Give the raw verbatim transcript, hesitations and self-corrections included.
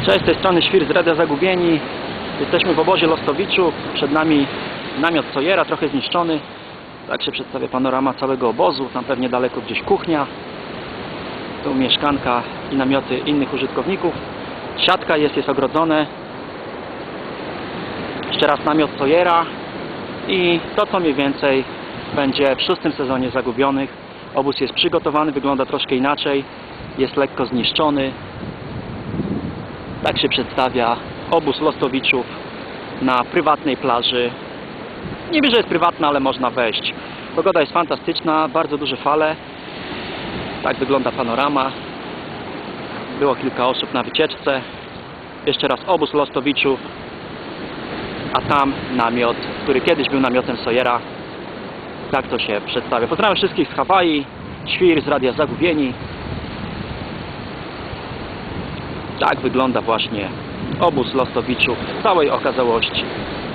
Cześć, z tej strony Świr z Radia Zagubieni. Jesteśmy w obozie Lostowiczu. Przed nami namiot Sojera, trochę zniszczony. Tak się przedstawia panorama całego obozu. Tam pewnie daleko gdzieś kuchnia. Tu mieszkanka i namioty innych użytkowników. Siatka jest, jest ogrodzone. Jeszcze raz namiot Sojera. I to, co mniej więcej będzie w szóstym sezonie Zagubionych. Obóz jest przygotowany, wygląda troszkę inaczej. Jest lekko zniszczony. Tak się przedstawia obóz Lostowiczów na prywatnej plaży. Niby, że jest prywatna, ale można wejść. Pogoda jest fantastyczna, bardzo duże fale. Tak wygląda panorama. Było kilka osób na wycieczce. Jeszcze raz obóz Lostowiczów, a tam namiot, który kiedyś był namiotem Sojera. Tak to się przedstawia. Pozdrawiam wszystkich z Hawaii. Świr z Radia Zagubieni. Tak wygląda właśnie obóz Lostowiczów w całej okazałości.